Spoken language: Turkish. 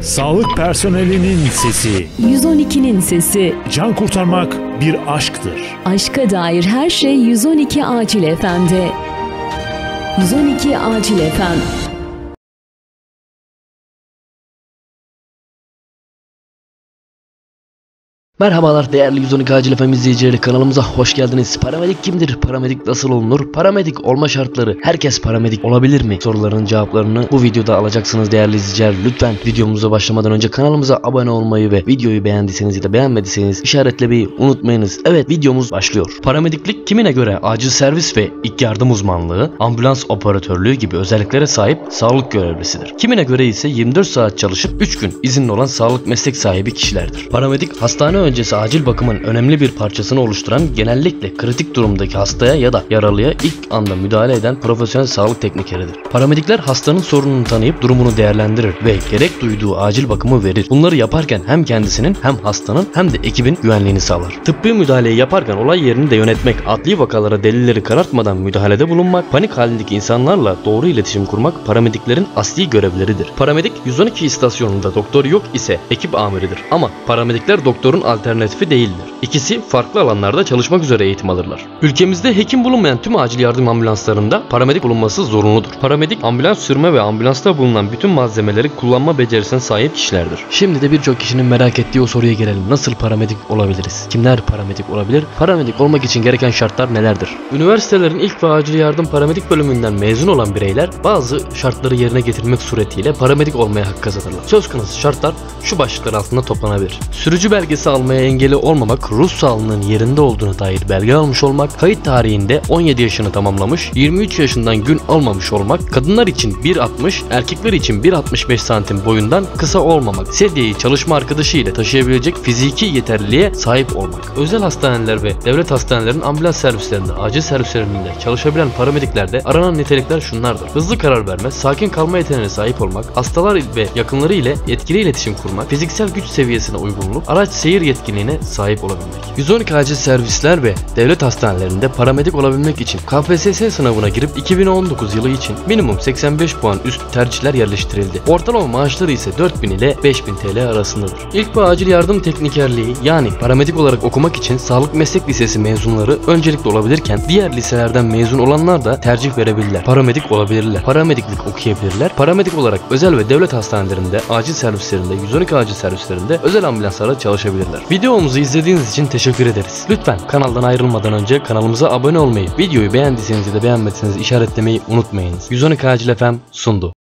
Sağlık personelinin sesi. 112'nin sesi. Can kurtarmak bir aşktır. Aşka dair her şey 112 Acil FM'de. 112 Acil FM. Merhabalar değerli 112 Acil FM izleyicileri, kanalımıza hoş geldiniz. Paramedik kimdir? Paramedik nasıl olunur? Paramedik olma şartları. Herkes paramedik olabilir mi? Soruların cevaplarını bu videoda alacaksınız değerli izleyiciler. Lütfen videomuza başlamadan önce kanalımıza abone olmayı ve videoyu beğendiyseniz ya da beğenmediyseniz işaretlemeyi unutmayınız. Evet, videomuz başlıyor. Paramediklik kimine göre acil servis ve ilk yardım uzmanlığı, ambulans operatörlüğü gibi özelliklere sahip sağlık görevlisidir. Kimine göre ise 24 saat çalışıp 3 gün izinli olan sağlık meslek sahibi kişilerdir. Paramedik hastane öncesi acil bakımın önemli bir parçasını oluşturan, genellikle kritik durumdaki hastaya ya da yaralıya ilk anda müdahale eden profesyonel sağlık teknikeridir. Paramedikler hastanın sorununu tanıyıp durumunu değerlendirir ve gerek duyduğu acil bakımı verir. Bunları yaparken hem kendisinin hem hastanın hem de ekibin güvenliğini sağlar. Tıbbi müdahaleyi yaparken olay yerini de yönetmek, adli vakalara delilleri karartmadan müdahalede bulunmak, panik halindeki insanlarla doğru iletişim kurmak paramediklerin asli görevleridir. Paramedik 112 istasyonunda doktor yok ise ekip amiridir ama paramedikler doktorun alternatifi değildir. İkisi farklı alanlarda çalışmak üzere eğitim alırlar. Ülkemizde hekim bulunmayan tüm acil yardım ambulanslarında paramedik bulunması zorunludur. Paramedik ambulans sürme ve ambulansta bulunan bütün malzemeleri kullanma becerisine sahip kişilerdir. Şimdi de birçok kişinin merak ettiği o soruya gelelim. Nasıl paramedik olabiliriz? Kimler paramedik olabilir? Paramedik olmak için gereken şartlar nelerdir? Üniversitelerin ilk ve acil yardım paramedik bölümünden mezun olan bireyler bazı şartları yerine getirmek suretiyle paramedik olmaya hak kazanırlar. Söz konusu şartlar şu başlıklar altında toplanabilir. Sürücü belgesi almaya engeli olmamak, ruh sağlığının yerinde olduğuna dair belge almış olmak, kayıt tarihinde 17 yaşını tamamlamış, 23 yaşından gün almamış olmak, kadınlar için 1.60, erkekler için 1.65 santim boyundan kısa olmamak, sedyeyi çalışma arkadaşı ile taşıyabilecek fiziki yeterliliğe sahip olmak. Özel hastaneler ve devlet hastanelerinin ambulans servislerinde, acil servislerinde çalışabilen paramediklerde aranan nitelikler şunlardır: hızlı karar verme, sakin kalma yeteneğine sahip olmak, hastalar ve yakınları ile etkili iletişim kurmak, fiziksel güç seviyesine uygunluk, araç seyir yetkinliğine sahip olabilmek. 112 acil servisler ve devlet hastanelerinde paramedik olabilmek için KPSS sınavına girip 2019 yılı için minimum 85 puan üstü tercihler yerleştirildi. Ortalama maaşları ise 4000 ile 5000 TL arasındadır. İlk ve acil yardım teknikerliği yani paramedik olarak okumak için sağlık meslek lisesi mezunları öncelikli olabilirken diğer liselerden mezun olanlar da tercih verebilirler. Paramedik olabilirler. Paramediklik okuyabilirler. Paramedik olarak özel ve devlet hastanelerinde, acil servislerinde, 112 acil servislerinde, özel ambulanslarda çalışabilirler. Videomuzu izlediğiniz için teşekkür ederiz. Lütfen kanaldan ayrılmadan önce kanalımıza abone olmayı, videoyu beğendiyseniz ya da beğenmediyseniz işaretlemeyi unutmayınız. 112 Acil FM sundu.